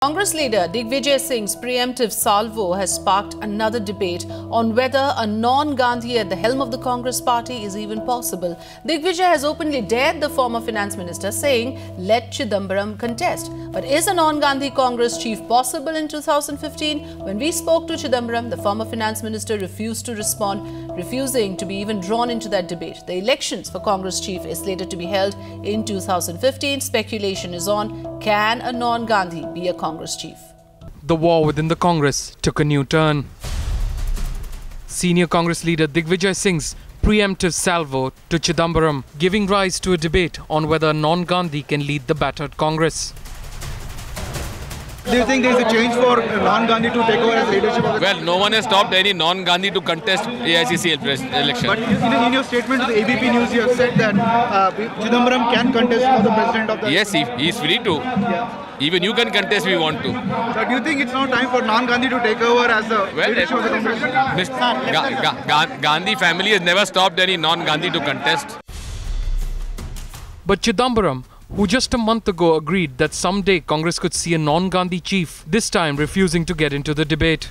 Congress leader Digvijay Singh's preemptive salvo has sparked another debate on whether a non-Gandhi at the helm of the Congress party is even possible. Digvijay has openly dared the former finance minister, saying, "Let Chidambaram contest." But is a non-Gandhi Congress chief possible in 2015? When we spoke to Chidambaram, the former finance minister refused to respond, refusing to be even drawn into that debate. The elections for Congress chief is slated to be held in 2015. Speculation is on, can a non-Gandhi be a Congress chief? The war within the Congress took a new turn. Senior Congress leader Digvijay Singh's preemptive salvo to Chidambaram, giving rise to a debate on whether non-Gandhi can lead the battered Congress. Do you think there is a change for non-Gandhi to take over as leadership of the Well, no one has stopped any non-Gandhi to contest AICC election. But in your statement to the ABP News, you have said that Chidambaram can contest for the president of the... Yes, he is free to. Yeah. Even you can contest if you want to. So do you think it's now time for non-Gandhi to take over as the leadership of the Congress? Gandhi family has never stopped any non-Gandhi to contest. But Chidambaram, who just a month ago agreed that someday Congress could see a non-Gandhi chief, this time refusing to get into the debate.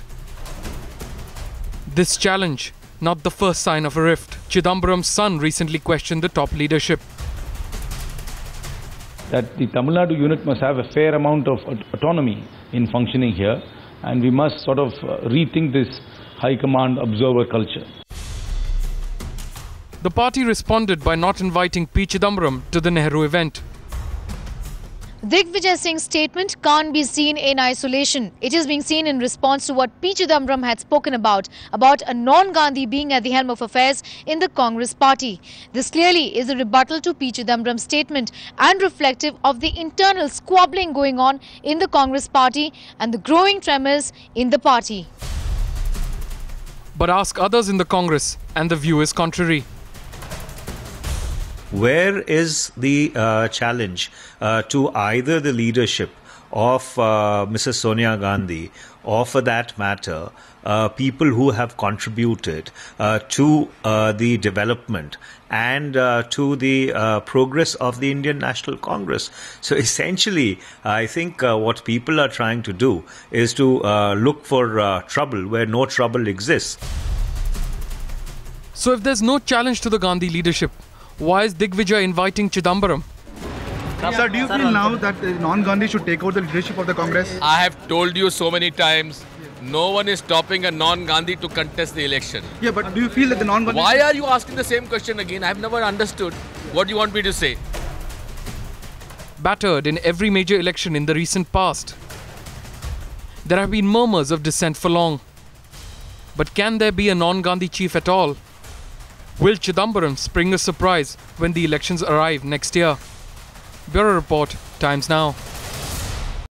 This challenge, not the first sign of a rift. Chidambaram's son recently questioned the top leadership. That the Tamil Nadu unit must have a fair amount of autonomy in functioning here, and we must sort of rethink this high command observer culture. The party responded by not inviting P. Chidambaram to the Nehru event. Digvijay Singh's statement can't be seen in isolation. It is being seen in response to what P. Chidambaram had spoken about a non-Gandhi being at the helm of affairs in the Congress party. This clearly is a rebuttal to P. Chidambaram's statement and reflective of the internal squabbling going on in the Congress party and the growing tremors in the party. But ask others in the Congress and the view is contrary. Where is the challenge to either the leadership of Mrs. Sonia Gandhi, or for that matter, people who have contributed to the development and to the progress of the Indian National Congress? So essentially, I think what people are trying to do is to look for trouble where no trouble exists. So if there's no challenge to the Gandhi leadership, why is Digvijay inviting Chidambaram? Sir, do you feel now that non-Gandhi should take over the leadership of the Congress? I have told you so many times, no one is stopping a non-Gandhi to contest the election. Yeah, but do you feel that the non-Gandhi... Why are you asking the same question again? I have never understood what you want me to say. Battered in every major election in the recent past, there have been murmurs of dissent for long. But can there be a non-Gandhi chief at all? Will Chidambaram spring a surprise when the elections arrive next year? Bureau Report, Times Now.